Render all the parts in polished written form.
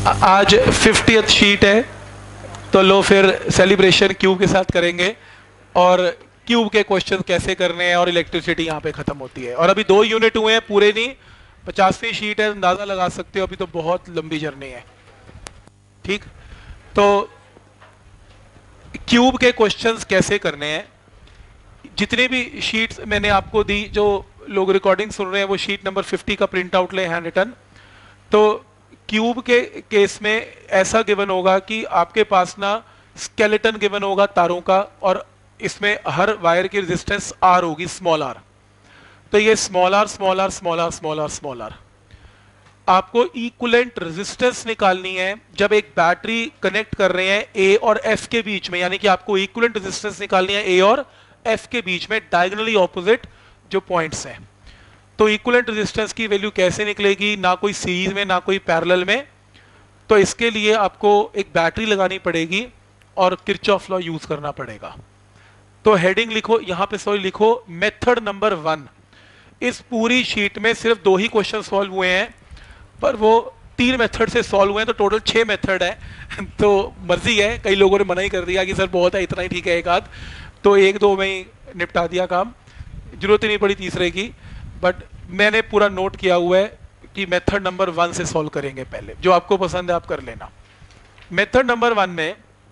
आज 50th sheet है, तो लो फिर सेलिब्रेशन क्यूब के साथ करेंगे और क्यूब के क्वेश्चन कैसे करने हैं और इलेक्ट्रिसिटी यहाँ पे खत्म होती है। और अभी 2 यूनिट हुए हैं, पूरे नहीं, 50वीं शीट है, अंदाजा लगा सकते हो, अभी तो बहुत लंबी जर्नी है। ठीक, तो क्यूब के क्वेश्चंस कैसे करने हैं, जितने भी शीट्स मैंने आपको दी, जो लोग रिकॉर्डिंग सुन रहे हैं वो शीट नंबर 50 का प्रिंट आउट ले हैंड रिटन। तो क्यूब के केस में ऐसा गिवन होगा कि आपके पास ना स्केलेटन गिवन होगा तारों का, और इसमें हर वायर की रेजिस्टेंस आर होगी, स्मॉल आर। तो ये small R small R small R small R small R, आपको इक्विवेलेंट रेजिस्टेंस निकालनी है जब एक बैटरी कनेक्ट कर रहे हैं ए और एफ के बीच में, यानी कि आपको इक्विवेलेंट रेजिस्टेंस निकालनी है ए और एफ के बीच में, डायगोनली ऑपोजिट जो पॉइंट्स हैं। तो इक्विवेलेंट रेजिस्टेंस की वैल्यू कैसे निकलेगी, ना कोई सीरीज में ना कोई पैरेलल में। तो इसके लिए आपको एक बैटरी लगानी पड़ेगी और किरचॉफ लॉ यूज करना पड़ेगा। तो हेडिंग लिखो यहाँ पे, सॉरी लिखो मेथड नंबर 1। इस पूरी शीट में सिर्फ 2 ही क्वेश्चन सॉल्व हुए हैं, पर वो 3 मेथड से सॉल्व हुए हैं, तो टोटल 6 मेथड है। तो मर्जी है, कई लोगों ने मना ही कर दिया कि सर बहुत है, इतना ही ठीक है एक आध, तो 1-2 में ही निपटा दिया काम, जरूरत ही नहीं पड़ी तीसरे की। बट मैंने पूरा नोट किया हुआ है कि मेथड नंबर 1 से सॉल्व करेंगे पहले, जो आपको पसंद है आप कर लेना। मेथड नंबर 1 में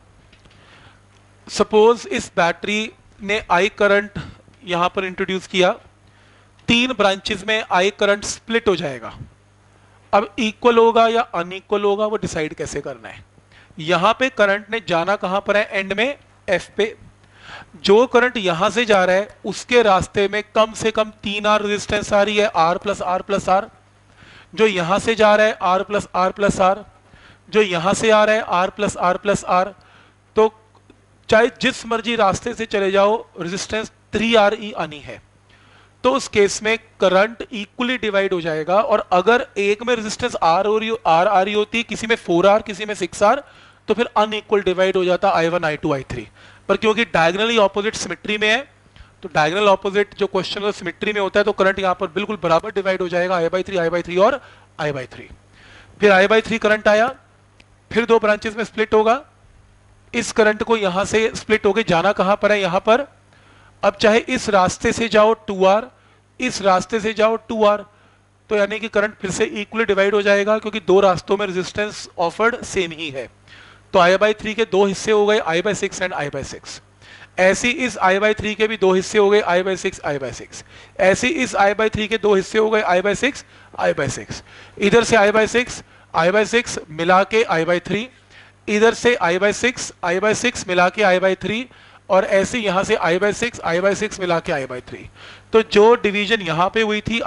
सपोज इस बैटरी ने आई करंट यहां पर इंट्रोड्यूस किया, 3 ब्रांचेस में आई करंट स्प्लिट हो जाएगा। अब इक्वल होगा या अनइक्वल होगा वो डिसाइड कैसे करना है। यहां पे करंट ने जाना कहां पर है, एंड में एफ पे। जो करंट यहां से जा रहा है उसके रास्ते में कम से कम 3 आर रेजिस्टेंस आ रही है, R plus R plus R. जो यहां से जा रहा है R plus R plus R, जो यहां से आ रहा है R plus R plus R. तो चाहे जिस मर्जी रास्ते से चले जाओ, रेजिस्टेंस 3R ही आनी है। तो उस केस में करंट इक्वली डिवाइड हो जाएगा, और अगर एक में रेजिस्टेंस आर आ रही होती, किसी में 4R किसी में 6R, तो फिर अनइक्वल डिवाइड हो जाता I1 I2 I3। पर क्योंकि डायगोनली ऑपोजिट सिमेट्री में है, तो डायगोनल ऑपोजिट जो क्वेश्चन सिमेट्री में होता है, तो करंट यहां पर बिल्कुल बराबर डिवाइड हो जाएगा, I/3 और I/3। फिर I/3 करंट आया, फिर 2 ब्रांचेस में स्प्लिट होगा। इस करंट को यहां से स्प्लिट होके जाना कहां पर है, यहां पर। अब चाहे इस रास्ते से जाओ 2R, इस रास्ते से जाओ 2R, तो यानी कि करंट फिर से इक्वली डिवाइड हो जाएगा, क्योंकि 2 रास्तों में रेजिस्टेंस ऑफर्ड सेम ही है। तो I/3 के 2 हिस्से हो गए, I/6 एंड I/6। ऐसी इस I/3 के भी 2 हिस्से हो गए, I/6 I/6। ऐसी इस I/3 के 2 हिस्से हो गए, I/6 I/6। इधर से I/6 मिला के I/3, इधर से I/6 मिला के I/3, और ऐसे यहां से I/6 मिला के I/3। तो जो डिवीजन यहां पे हुई थी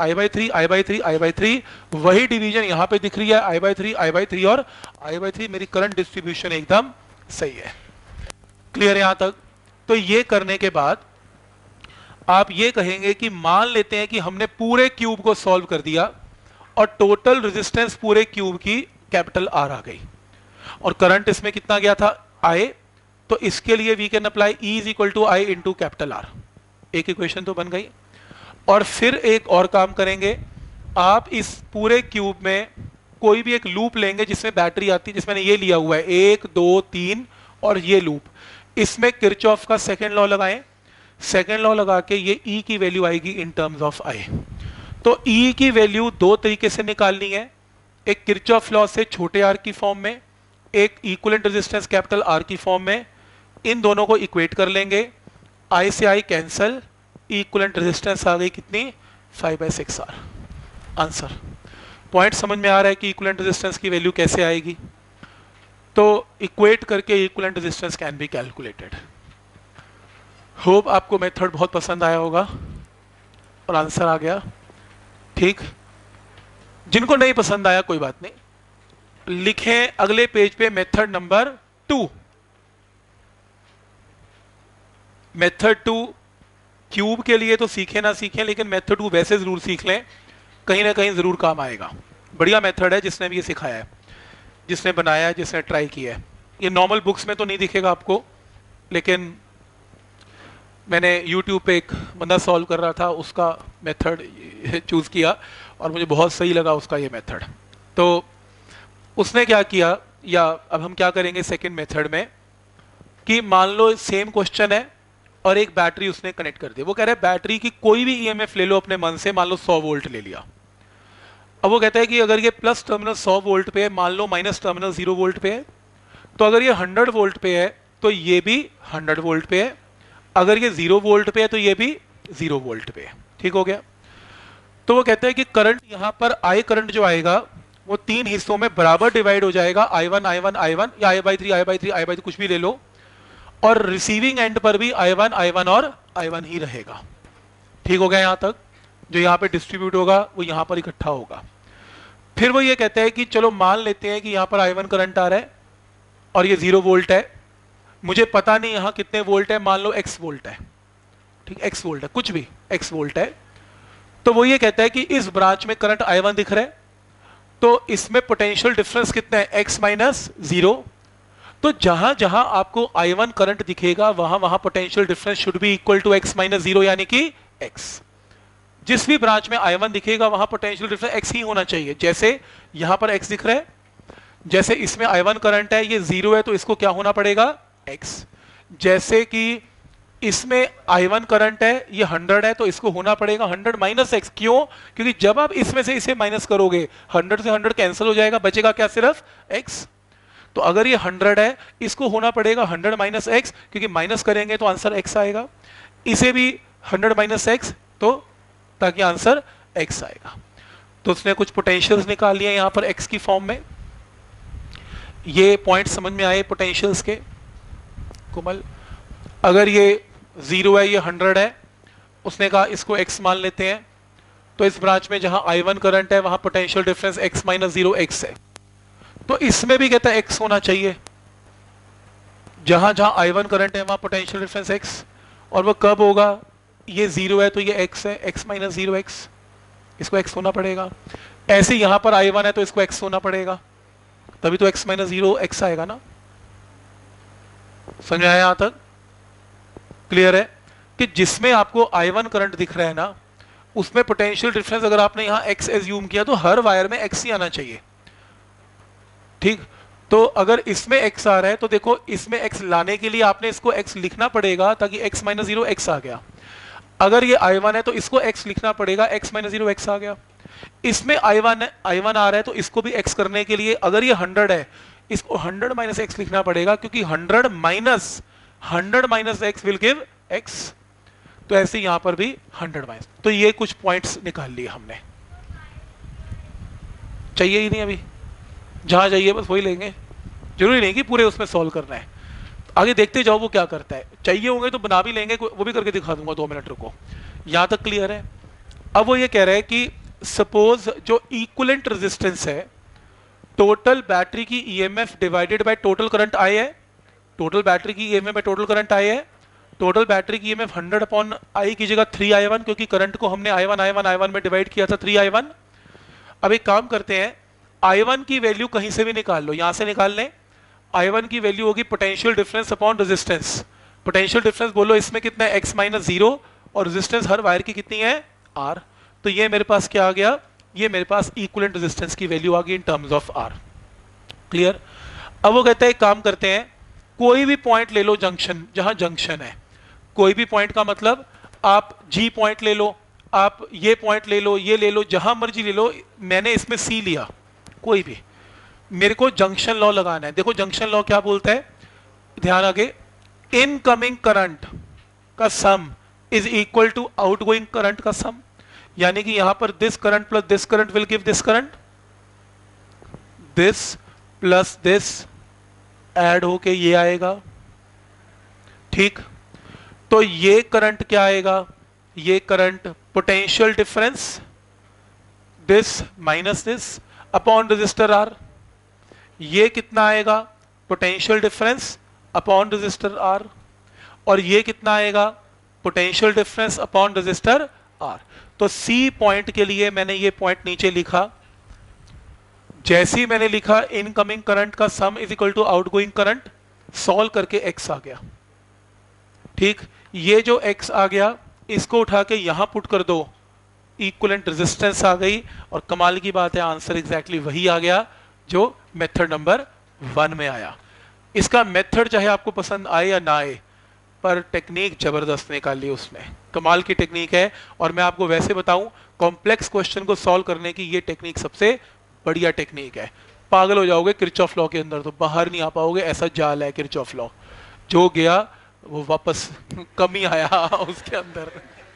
I/3 वही डिवीजन यहां पे दिख रही है, I/3 और I/3। मेरी करंट डिस्ट्रीब्यूशन एकदम सही है। क्लियर यहां तक? तो ये करने के बाद आप ये कहेंगे कि मान लेते हैं कि हमने पूरे क्यूब को सॉल्व कर दिया और टोटल रेजिस्टेंस पूरे क्यूब की कैपिटल R आ गई, और करंट इसमें कितना गया था, I। तो इसके लिए we can apply E is equal to I into capital R। एक इक्वेशन तो बन गई। और फिर एक और काम करेंगे, आप इस पूरे क्यूब में कोई भी एक लूप लेंगे जिसमें बैटरी आती है, जिसमें ये लिया हुआ है 1 2 3 और ये लूप, इसमें किरचॉफ का सेकेंड लॉ लगाएं। सेकेंड लॉ लगा के ये E की वैल्यू आएगी इन टर्म्स ऑफ I। तो E की वैल्यू 2 तरीके से निकालनी है, एक किरचॉफ लॉ से छोटे r की फॉर्म में, एक इक्विवेलेंट रेजिस्टेंस कैपिटल R की फॉर्म में। इन दोनों को इक्वेट कर लेंगे, I से I कैंसल, इक्विवेलेंट रेजिस्टेंस आ गई कितनी, 5/6R। आंसर। पॉइंट समझ में आ रहा है कि इक्विवेलेंट रेजिस्टेंस की वैल्यू कैसे आएगी। तो इक्वेट करके equivalent resistance can be calculated. Hope आपको मेथड बहुत पसंद आया होगा और आंसर आ गया। ठीक, जिनको नहीं पसंद आया कोई बात नहीं, लिखें अगले पेज पे मेथड नंबर 2। मेथड 2 क्यूब के लिए तो सीखें ना सीखें, लेकिन मेथड 2 वैसे जरूर सीख लें, कहीं ना कहीं जरूर काम आएगा। बढ़िया मेथड है, जिसने भी ये सिखाया है, जिसने बनाया है, जिसने ट्राई किया है। ये नॉर्मल बुक्स में तो नहीं दिखेगा आपको, लेकिन मैंने YouTube पे एक बंदा सॉल्व कर रहा था, उसका मेथड चूज किया और मुझे बहुत सही लगा उसका ये मेथड। तो उसने क्या किया, या अब हम क्या करेंगे सेकंड मेथड में, कि मान लो सेम क्वेश्चन है और एक बैटरी उसने कनेक्ट कर दी। वो कह रहा है बैटरी की कोई भी ईएमएफ ले लो अपने मन से, मान लो 100 वोल्ट ले लिया। अब वो कहता है कि अगर ये प्लस टर्मिनल 100 वोल्ट पे है, मान लो माइनस टर्मिनल 0 वोल्ट पे है, तो अगर ये 100 वोल्ट पे है तो ये भी 100 वोल्ट पे है, अगर ये 0 वोल्ट पे है तो ये भी 0 वोल्ट पे है। ठीक हो गया। तो वो कहता है कि करंट यहां पर आई करंट जो आएगा वो तीन हिस्सों में बराबर डिवाइड हो जाएगा, I1 I1 I1 या I/3 I/3 I/3 कुछ भी ले लो, और रिसीविंग एंड पर भी I1 I1 और I1 ही रहेगा। ठीक हो गया। यहां तक जो यहां पे डिस्ट्रीब्यूट होगा वो यहां पर इकट्ठा होगा। फिर वो ये कहता है कि चलो मान लेते हैं कि यहां पर I1 करंट आ रहा है और ये 0 वोल्ट है, मुझे पता नहीं यहां कितने वोल्ट है, मान लो x वोल्ट है। ठीक, x वोल्ट है, कुछ भी x वोल्ट है। तो वो ये कहता है कि इस ब्रांच में करंट I1 दिख रहा है, तो इसमें पोटेंशियल डिफरेंस कितना है, x माइनस 0। तो जहां जहां आपको I1 करंट दिखेगा वहां वहां potential difference should be equal to x minus 0, यानी कि x। जिस भी ब्रांच में I1 दिखेगा वहां पोटेंशियल डिफरेंस x ही होना चाहिए। जैसे यहां पर x दिख रहा है, जैसे इसमें I1 करंट है, ये 0 है, तो इसको क्या होना पड़ेगा, x। जैसे कि इसमें I1 करंट है, ये 100 है, तो इसको होना पड़ेगा 100 माइनस x। क्यों? क्योंकि जब आप इसमें से इसे माइनस करोगे 100 से 100 कैंसिल हो जाएगा, बचेगा क्या, सिर्फ x। तो अगर ये 100 है, इसको होना पड़ेगा 100 माइनस x, क्योंकि माइनस करेंगे तो आंसर x आएगा। इसे भी 100 माइनस x, तो ताकि आंसर x आएगा। तो उसने कुछ पोटेंशियल्स निकाल लिए यहां पर x की फॉर्म में। ये पॉइंट समझ में आए पोटेंशियल्स के कोमल? अगर ये 0 है, ये 100 है, उसने कहा इसको x मान लेते हैं, तो इस ब्रांच में जहां I1 करंट है वहां potential difference x minus 0 x है। तो इसमें भी कहता है x होना चाहिए, जहां जहां I1 करंट है वहां पोटेंशियल डिफरेंस x। और वो कब होगा, ये 0 है तो ये x है, x माइनस 0 x, इसको x होना पड़ेगा। ऐसे यहां पर I1 है तो इसको x होना पड़ेगा, तभी तो x माइनस 0 x आएगा ना। समझ में आया? यहां तक क्लियर है कि जिसमें आपको I1 करंट दिख रहा है ना, उसमें पोटेंशियल डिफरेंस अगर आपने यहां x एज्यूम किया तो हर वायर में x ही आना चाहिए। ठीक, तो अगर इसमें x आ रहा है तो देखो इसमें x लाने के लिए आपने इसको x लिखना पड़ेगा, ताकि x माइनस 0 x आ गया। अगर ये I1 है तो इसको x लिखना पड़ेगा, x माइनस 0 x आ गया। इसमें I1 आ रहा है तो इसको भी x करने के लिए अगर ये 100 है, इसको 100 माइनस x लिखना पड़ेगा, क्योंकि 100 minus x will give x। तो ऐसे यहां पर भी 100 माइनस। तो ये कुछ पॉइंट्स निकाल लिए हमने। चाहिए ही नहीं अभी, जहां चाहिए बस वही लेंगे, जरूरी नहीं कि पूरे उसमें सॉल्व करना है। आगे देखते जाओ वो क्या करता है। चाहिए होंगे तो बना भी लेंगे, वो भी करके दिखा दूंगा, 2 मिनट रुको। यहां तक क्लियर है? अब वो ये कह रहा है कि सपोज जो इक्विवेलेंट रेजिस्टेंस है, टोटल बैटरी की EMF divided by total current I है। टोटल बैटरी की EMF by total current I है। टोटल बैटरी की ईएमएफ 100 अपॉन आई की जगह 3i1, क्योंकि करंट को हमने I1 में डिवाइड किया था 3i1। अब एक काम करते हैं, I1 की वैल्यू कहीं से भी निकाल लो, यहां से निकाल लें। I1 की वैल्यू होगी potential difference upon resistance. Potential difference बोलो इसमें कितना है, x माइनस 0, और रेजिस्टेंस हर वायर की कितनी है, R। तो ये मेरे पास क्या आ गया, ये मेरे पास इक्विवेलेंट रेजिस्टेंस की वैल्यू आ गई in terms of R। Clear? अब वो कहता है एक काम करते हैं, कोई भी पॉइंट ले लो जंक्शन, जहां जंक्शन है, कोई भी पॉइंट का मतलब आप G पॉइंट ले लो, आप ये पॉइंट ले लो, ये ले लो, जहां मर्जी ले लो। मैंने इसमें C लिया, कोई भी, मेरे को जंक्शन लॉ लगाना है। देखो जंक्शन लॉ क्या बोलता है, ध्यान आगे, इनकमिंग करंट का sum is equal to outgoing current का सम। यानी कि यहां पर this current plus this current will give this current, this plus this add होके ये आएगा। ठीक, तो ये करंट क्या आएगा, ये current potential difference this minus this upon resistor R। ये कितना आएगा, potential difference upon resistor R। और ये कितना आएगा, potential difference upon resistor R। तो C पॉइंट के लिए मैंने ये पॉइंट नीचे लिखा, जैसे ही मैंने लिखा इनकमिंग करंट का sum is equal to outgoing current, solve करके x आ गया। ठीक, ये जो x आ गया इसको उठा के यहां पुट कर दो, इक्विवेलेंट रेजिस्टेंस आ गई, और कमाल की बात है आंसर एग्जैक्टली वही आ गया जो मेथड नंबर 1 में आया। इसका मेथड चाहे आपको पसंद आए या ना आए, पर टेक्निक जबरदस्त निकाली उसने, कमाल की टेक्निक है। और मैं आपको वैसे बताऊं, कॉम्प्लेक्स क्वेश्चन को सॉल्व करने की ये टेक्निक सबसे बढ़िया टेक्निक है। पागल हो जाओगे किरचॉफ लॉ के अंदर, तो बाहर नहीं आ पाओगे, ऐसा जाल है किरचॉफ लॉ। जो गया वो वापस कम ही आया उसके अंदर।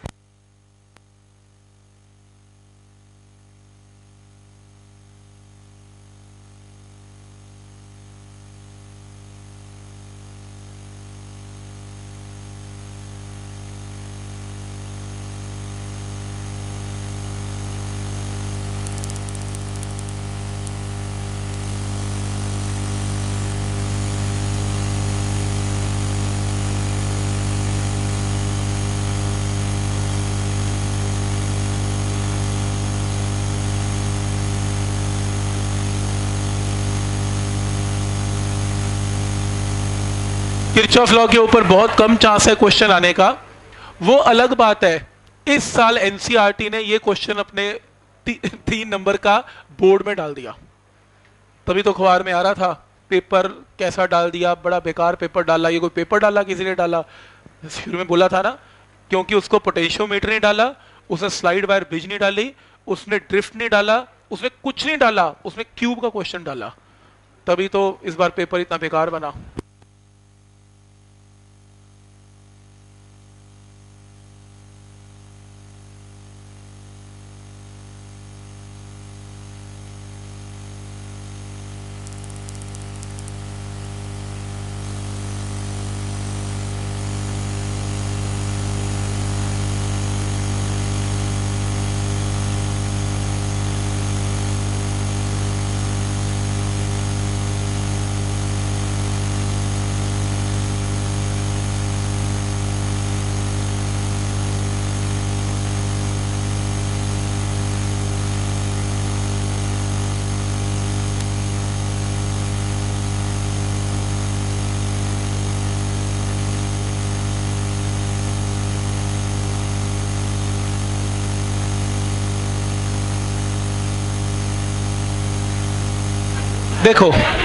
किरचॉफ लॉ के ऊपर बहुत कम चांस है क्वेश्चन आने का, वो अलग बात है। इस साल एनसीईआरटी ने ये क्वेश्चन अपने 3 नंबर का बोर्ड में डाल दिया, तभी तो अखबार में आ रहा था पेपर कैसा डाल दिया, बड़ा बेकार पेपर डाला। ये कोई पेपर डाला, किसी ने डाला? शुरू में बोला था ना, क्योंकि उसको पोटेंशियोमीटर नहीं डाला, उसने स्लाइड वायर ब्रिज नहीं डाली, उसने ड्रिफ्ट नहीं डाला, उसने कुछ नहीं डाला, उसने क्यूब का क्वेश्चन डाला, तभी तो इस बार पेपर इतना बेकार बना। देखो,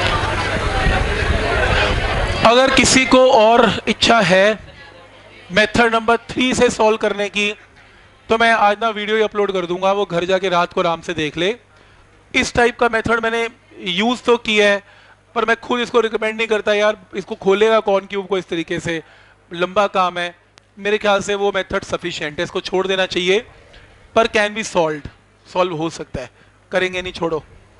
अगर किसी को और इच्छा है मेथड नंबर 3 से सॉल्व करने की, तो मैं आज ना वीडियो ही अपलोड कर दूंगा, वो घर जाके रात को आराम से देख ले। इस टाइप का मेथड मैंने यूज तो किया है, पर मैं खुद इसको रिकमेंड नहीं करता यार। इसको खोलेगा कौन क्यूब को इस तरीके से, लंबा काम है। मेरे ख्याल से वो मेथड सफिशिएंट है, इसको छोड़ देना चाहिए। पर कैन बी सॉल्व हो सकता है, करेंगे नहीं, छोड़ो।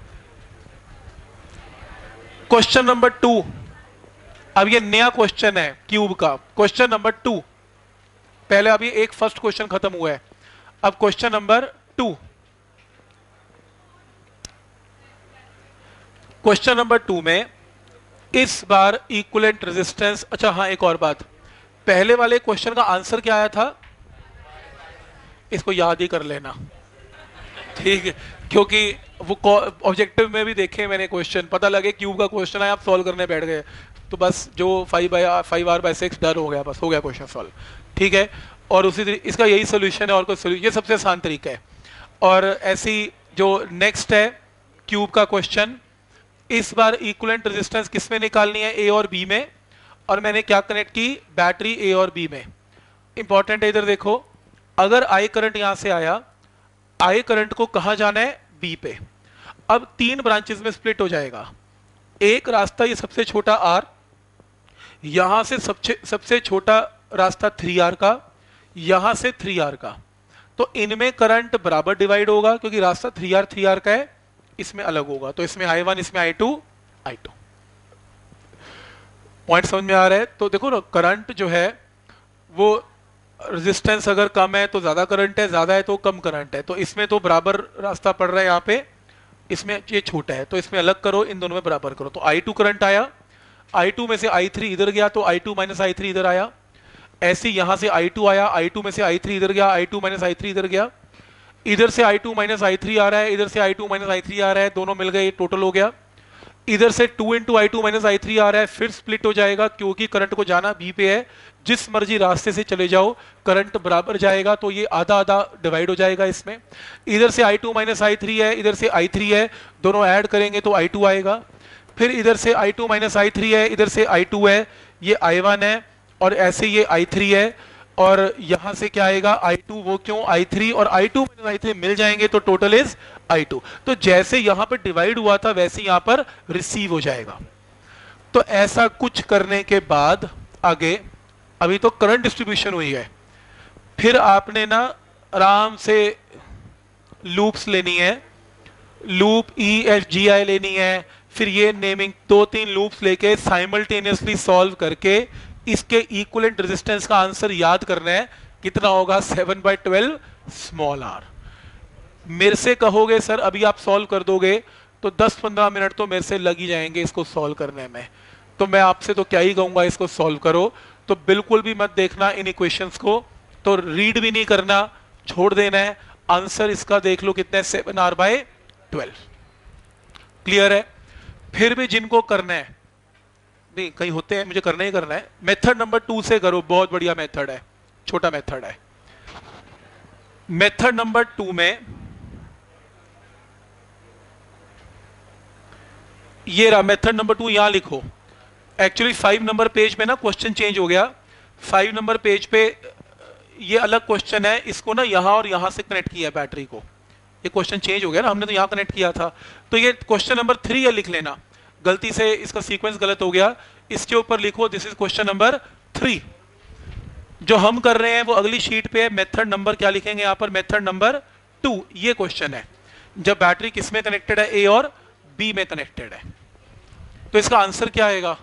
क्वेश्चन नंबर 2, अब ये नया क्वेश्चन है क्यूब का। क्वेश्चन नंबर 2, पहले अभी एक फर्स्ट क्वेश्चन खत्म हुआ है, अब क्वेश्चन नंबर 2। क्वेश्चन नंबर 2 में इस बार इक्विवेलेंट रेजिस्टेंस, अच्छा हाँ एक और बात, पहले वाले क्वेश्चन का आंसर क्या आया था, इसको याद ही कर लेना, ठीक है? क्योंकि वो ऑब्जेक्टिव में भी देखे मैंने क्वेश्चन, पता लगे क्यूब का क्वेश्चन है, आप सॉल्व करने बैठ गए, तो बस जो 5r/6 डर हो गया, बस हो गया क्वेश्चन सॉल्व, ठीक है? और उसी इसका यही सोल्यूशन है, और कोई सोल्यूशन, ये सबसे आसान तरीका है। और ऐसी जो नेक्स्ट है क्यूब का क्वेश्चन, इस बार इक्विवेलेंट रेजिस्टेंस किस में निकालनी है, ए और बी में, और मैंने क्या कनेक्ट की, बैटरी ए और बी में। इंपॉर्टेंट है, इधर देखो, अगर आई करंट यहां से आया, आई करंट को कहां जाना है, बी पे। अब 3 ब्रांचेस में स्प्लिट हो जाएगा। एक रास्ता ये सबसे छोटा आर, यहां से सबसे छोटा रास्ता 3r का, यहां से 3r का, तो इनमें करंट बराबर डिवाइड होगा, क्योंकि रास्ता 3r का है, इसमें अलग होगा, तो इसमें i1, इसमें i2। पॉइंट समझ में आ रहा है? तो देखो ना, करंट जो है वो, रेजिस्टेंस अगर कम है तो ज्यादा करंट है, ज्यादा है तो कम करंट है, तो इसमें तो बराबर रास्ता पड़ रहा है यहाँ पे, इसमें ये छोटा है, तो इसमें अलग करो, इन दोनों में बराबर करो, तो i2 करंट आया, i2 में से i3 इधर गया, तो i2 - i3 इधर आया। ऐसे यहां से i2 आया, i2 में से i3 इधर गया, i2 - i3 इधर गया, इधर से i2 - i3 आ रहा है, इधर से i2 - i3 आ रहा है, दोनों मिल गए, टोटल हो गया। इधर से 2 × i2 - i3 आ रहा है, फिर स्प्लिट हो जाएगा, क्योंकि करंट को जाना बी पे है, जिस मर्जी रास्ते से चले जाओ करंट बराबर जाएगा, तो ये आधा आधा डिवाइड हो जाएगा इसमें। इधर से i2 - i3 है, इधर से i3 है, दोनों ऐड करेंगे तो i2 आएगा। फिर इधर से I2 माइनस I3 है, इधर से I2 है, ये I1 है, और ऐसे ये I3 है, और यहां से क्या आएगा I2, वो क्यों I3 और I2 माइनस I3 मिल जाएंगे तो टोटल इज I2। तो जैसे यहां पर डिवाइड हुआ था वैसे यहां पर रिसीव हो जाएगा। तो ऐसा कुछ करने के बाद आगे, अभी तो करंट डिस्ट्रीब्यूशन हुई है, फिर आपने ना आराम से लूप्स लेनी है, लूप EFGI लेनी है, फिर ये नेमिंग 2-3 लूप्स लेके साइमल्टेनियसली सॉल्व करके इसके इक्विवेलेंट रेजिस्टेंस का आंसर याद करना है, कितना होगा 7/12 स्मॉल r। मेरे से कहोगे सर अभी आप सॉल्व कर दोगे तो 10-15 मिनट तो मेरे से लग ही जाएंगे इसको सॉल्व करने में, तो मैं आपसे तो क्या ही कहूंगा इसको सॉल्व करो। तो बिल्कुल भी मत देखना इन इक्वेशंस को, तो रीड भी नहीं करना, छोड़ देना है। आंसर इसका देख लो कितना है 7r/12। क्लियर है? फिर भी जिनको करना है, नहीं कहीं होते हैं मुझे करना ही करना है, मेथड नंबर 2 से करो, बहुत बढ़िया मेथड है, छोटा मेथड है। मेथड नंबर 2 में ये रहा मेथड नंबर 2, यहां लिखो। एक्चुअली 5 नंबर पेज में ना क्वेश्चन चेंज हो गया। 5 नंबर पेज पे ये अलग क्वेश्चन है, इसको ना यहां और यहां से कनेक्ट किया बैटरी को, ये क्वेश्चन चेंज हो गया ना, हमने तो यहां कनेक्ट किया था। तो ये क्वेश्चन नंबर 3 है, लिख लेना, गलती से इसका सीक्वेंस गलत हो गया, इसके ऊपर लिखो दिस इज क्वेश्चन नंबर 3। जो हम कर रहे हैं वो अगली शीट पे है, मेथड नंबर क्या लिखेंगे यहां पर, मेथड नंबर 2। ये क्वेश्चन है जब बैटरी किस में कनेक्टेड है, ए और बी में कनेक्टेड है। तो इसका आंसर क्या आएगा,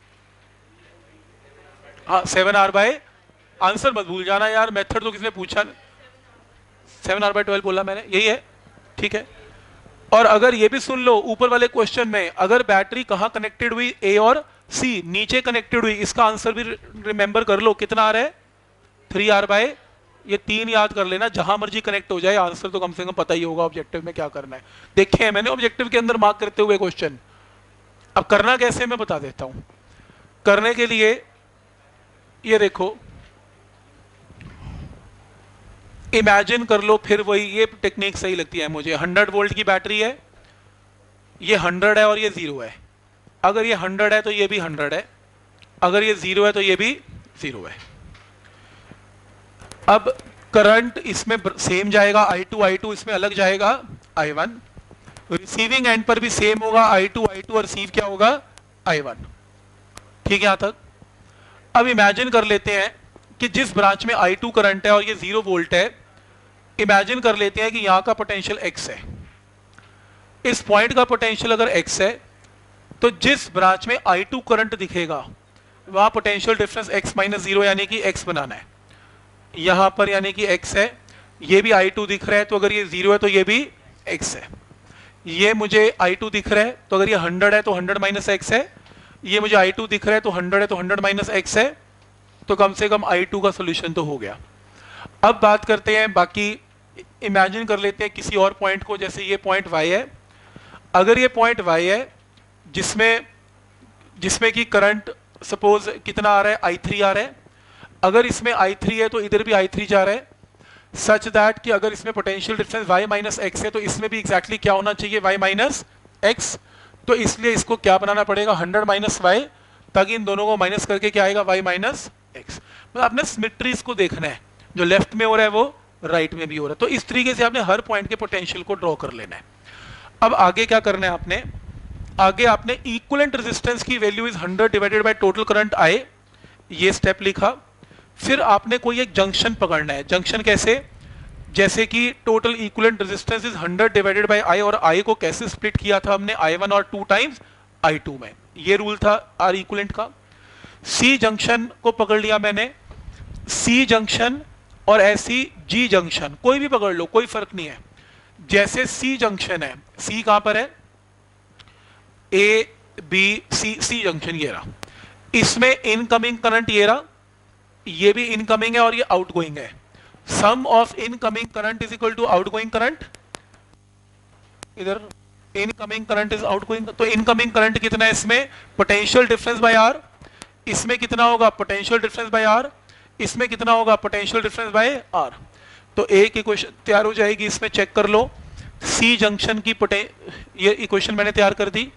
हाँ 7r/, आंसर मत भूल जाना यार, मेथड तो किसने पूछा, 7r/12 बोला मैंने, यही है, ठीक है। और अगर ये भी सुन लो ऊपर वाले क्वेश्चन में, अगर बैटरी कहां कनेक्टेड हुई, ए और सी, नीचे कनेक्टेड हुई, इसका आंसर भी रिमेंबर कर लो, कितना आ रहा है 3r/, ये 3 याद कर लेना, जहां मर्जी कनेक्ट हो जाए आंसर तो कम से कम पता ही होगा ऑब्जेक्टिव में क्या करना है। देखे हैं मैंने ऑब्जेक्टिव के अंदर मार्क करते हुए क्वेश्चन। अब करना कैसे मैं बता देता हूं। करने के लिए ये देखो, इमेजिन कर लो, फिर वही ये टेक्निक सही लगती है मुझे। 100 वोल्ट की बैटरी है, ये 100 है और ये 0 है। अगर ये 100 है तो ये भी 100 है, अगर ये 0 है तो ये भी 0 है। अब करंट इसमें सेम जाएगा, I2 इसमें अलग जाएगा I1, रिसीविंग एंड पर भी सेम होगा I2 और रिसीव क्या होगा I1। ठीक है यहां तक। अब इमेजिन कर लेते हैं कि जिस ब्रांच में I2 करंट है और ये 0 वोल्ट है, इमेजिन कर लेते हैं कि यहां का पोटेंशियल X है, इस पॉइंट का पोटेंशियल अगर X है तो जिस ब्रांच में I2 करंट दिखेगा वहां पोटेंशियल डिफरेंस X - 0 यानी कि X बनाना है यहां पर, यानी कि X है, ये भी I2 दिख रहा है, तो अगर ये 0 है तो ये भी X है। ये मुझे I2 दिख रहा है, तो अगर ये 100 है तो 100 - X है, ये मुझे I2 दिख रहा है तो 100 है तो 100 - X है, तो कम से कम I2 का सोल्यूशन तो हो गया। अब बात करते हैं बाकी, इमेजिन कर लेते हैं किसी और पॉइंट को, जैसे ये पॉइंट Y है। अगर ये पॉइंट Y है जिसमें कि करंट सपोज कितना आ रहा है, I3 आ रहा है, अगर इसमें I3 है तो इधर भी I3 जा रहा है, सच दैट कि अगर इसमें पोटेंशियल डिफरेंस Y - X है तो इसमें भी एग्जैक्टली क्या होना चाहिए, Y - X। तो इसलिए इसको क्या बनाना पड़ेगा, 100 - Y, ताकि इन दोनों को माइनस करके क्या आएगा, Y - X। मतलब आपने सिमेट्रीज को देखना है, जो लेफ्ट में हो रहा है वो राइट में भी हो रहा है। तो इस तरीके से आपने हर पॉइंट के पोटेंशियल को ड्रॉ कर लेना है। अब आगे क्या करना है आपने, आगे आपने इक्विवेलेंट रेजिस्टेंस की value is 100 divided by total current I, ये स्टेप लिखा। फिर आपने कोई एक जंक्शन पकड़ना है। जंक्शन कैसे, जैसे कि total equivalent resistance is 100 divided by I, और I को कैसे स्प्लिट किया था हमने, I1 और 2 टाइम्स I2 में, ये रूल था R इक्विवेलेंट का। C जंक्शन को पकड़ लिया मैंने, C जंक्शन और ऐसी G जंक्शन कोई भी पकड़ लो, कोई फर्क नहीं है। जैसे C जंक्शन है, C कहां पर है, A B C जंक्शन ये रहा, इसमें इनकमिंग करंट ये रहा, ये भी इनकमिंग है और ये आउटगोइंग है। Sum of incoming current is equal to outgoing current, इधर इनकमिंग करंट इज आउटगोइंग, तो इनकमिंग करंट कितना है इसमें, पोटेंशियल डिफरेंस बाय R, इसमें कितना होगा पोटेंशियल डिफरेंस बाय R, इसमें कितना होगा पोटेंशियल डिफरेंस बाय R। तो एक इक्वेशन तैयार हो जाएगी, इसमें चेक कर लो। C जंक्शन की ये इक्वेशन मैंने तैयार कर दी।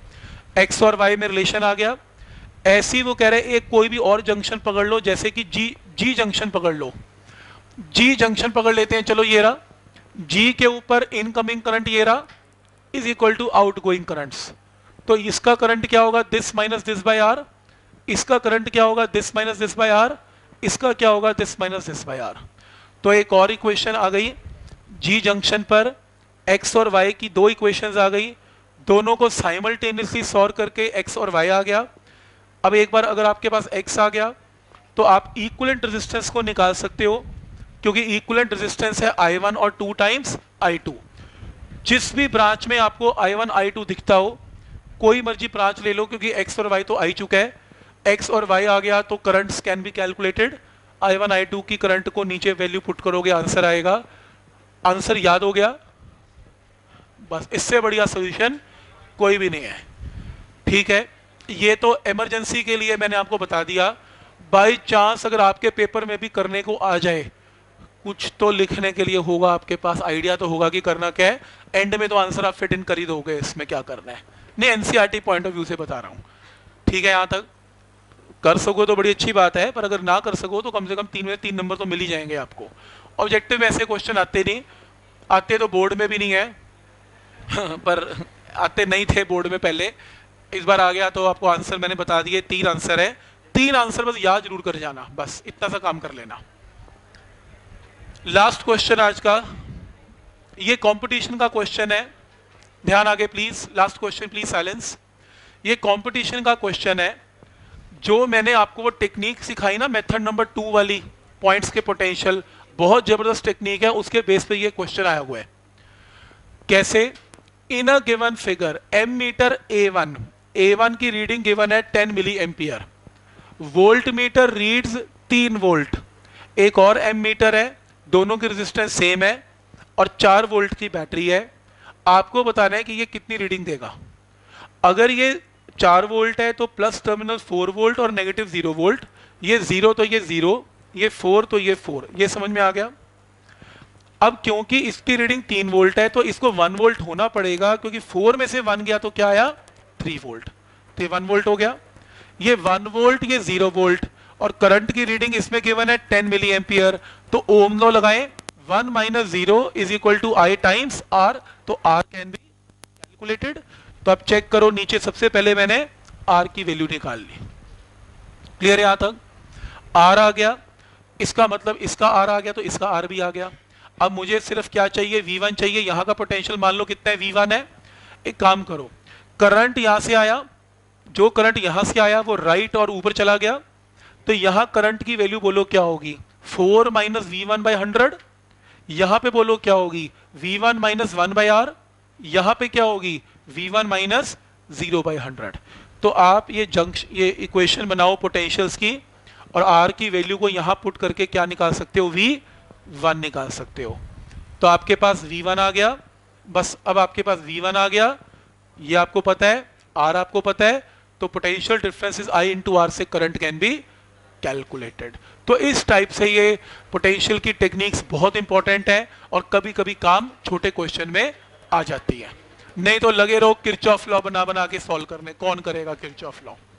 एक्स और वाई में रिलेशन आ गया। ऐसी वो कह रहे हैं एक कोई भी और जंक्शन पकड़ लो, जैसे कि जी जंक्शन पकड़ लो। जी जंक्शन पकड़ लेते हैं, चलो ये रहा, जी के ऊपर इनकमिंग करंट ये रहा is equal to outgoing currents. तो इसका करंट क्या होगा, this minus this by R. इसका करंट क्या होगा, this minus this by R. इसका क्या होगा, this minus this by R. तो एक और इक्वेशन आ गई जी जंक्शन पर, एक्स और वाई की दो इक्वेशंस आ गई, दोनों को साइमल्टेनियसली सॉल्व करके एक्स और वाई आ गया। अब एक बार अगर आपके पास एक्स आ गया तो आप इक्विवेलेंट रेजिस्टेंस को निकाल सकते हो, क्योंकि इक्विवेलेंट रेजिस्टेंस है I1 और 2 टाइम्स I2। जिस भी ब्रांच में आपको I1 I2 दिखता हो, कोई मर्जी ब्रांच ले लो, क्योंकि एक्स और वाई तो आई चुका है, एक्स और वाई आ गया तो currents can be calculated. I1 I2 की करंट को नीचे वैल्यू पुट करोगे, आंसर आएगा। आंसर याद हो गया, बस इससे बढ़िया सॉल्यूशन कोई भी नहीं है। ठीक है, ये तो इमरजेंसी के लिए मैंने आपको बता दिया। बाई चांस अगर आपके पेपर में भी करने को आ जाए, कुछ तो लिखने के लिए होगा आपके पास, आइडिया तो होगा कि करना क्या है। एंड में तो आंसर आप फिट इन कर ही दोगे, इसमें क्या करना है। नहीं, एनसीईआरटी पॉइंट ऑफ व्यू से बता रहा हूँ। ठीक है, यहाँ तक कर सको तो बड़ी अच्छी बात है, पर अगर ना कर सको तो कम से कम 3 में 3 नंबर तो मिल ही जाएंगे आपको। ऑब्जेक्टिव में ऐसे क्वेश्चन आते नहीं, आते तो बोर्ड में भी नहीं है पर आते नहीं थे बोर्ड में पहले, इस बार आ गया तो आपको आंसर मैंने बता दिए। 3 आंसर है, 3 आंसर बस याद जरूर कर जाना, बस इतना सा काम कर लेना। लास्ट क्वेश्चन आज का, ये कंपटीशन का क्वेश्चन है, ध्यान आगे please. Last question please silence. ये कंपटीशन का क्वेश्चन है, जो मैंने आपको वो टेक्निक सिखाई ना मेथड नंबर 2 वाली, पॉइंट्स के पोटेंशियल, बहुत जबरदस्त टेक्निक है, उसके बेस पे ये क्वेश्चन आया हुआ है। कैसे, in a given figure ammeter A1 की रीडिंग गिवन है 10 milliampere, voltmeter reads 3 volt, एक और एम मीटर है, दोनों की रेजिस्टेंस सेम है और 4 वोल्ट की बैटरी है। आपको बताना है कि ये कितनी रीडिंग देगा। अगर ये 4 वोल्ट है तो प्लस टर्मिनल 4 वोल्ट और नेगेटिव 0 वोल्ट, ये 0 तो ये 0, ये 4 तो ये 4, ये समझ में आ गया। अब क्योंकि इसकी रीडिंग 3 वोल्ट है तो इसको 1 वोल्ट होना पड़ेगा, क्योंकि 4 में से 1 गया तो क्या आया, 3 वोल्ट, तो 1 वोल्ट हो गया। ये 1 वोल्ट, ये 0 वोल्ट, और करंट की रीडिंग इसमें गिवन है 10 मिली एम्पियर। तो ओम लॉ लगाएं, 1 minus 0 is equal to I times R, तो R कैन बी कैलकुलेटेड। तो आप चेक करो, नीचे सबसे पहले मैंने R की वैल्यू निकाल ली। क्लियर है, यहां तक R आ गया, इसका मतलब इसका R आ गया तो इसका R भी आ गया। अब मुझे सिर्फ क्या चाहिए, V1 चाहिए। यहां का पोटेंशियल मान लो कितना है, V1 है। एक काम करो, करंट यहां से आया, जो करंट यहां से आया वो राइट और ऊपर चला गया, तो यहां करंट की वैल्यू बोलो क्या होगी, 4 माइनस V1 बाई 100। यहां पे बोलो क्या होगी, V1 माइनस 1 बाई R। यहां पे क्या होगी, V1 माइनस 0 बाई 100। तो आप ये इक्वेशन बनाओ पोटेंशियल्स की, और R की वैल्यू को यहां पुट करके क्या निकाल सकते हो, V1 निकाल सकते हो। तो आपके पास V1 आ गया, बस अब आपके पास V1 आ गया, ये आपको पता है, R आपको पता है, तो potential difference is I into R से करंट कैन बी कैलकुलेटेड। तो इस टाइप से ये पोटेंशियल की टेक्निक्स बहुत इंपॉर्टेंट है, और कभी कभी काम छोटे क्वेश्चन में आ जाती है। नहीं तो लगे रहो किरचॉफ लॉ बना बना के सॉल्व करने, कौन करेगा किरचॉफ लॉ।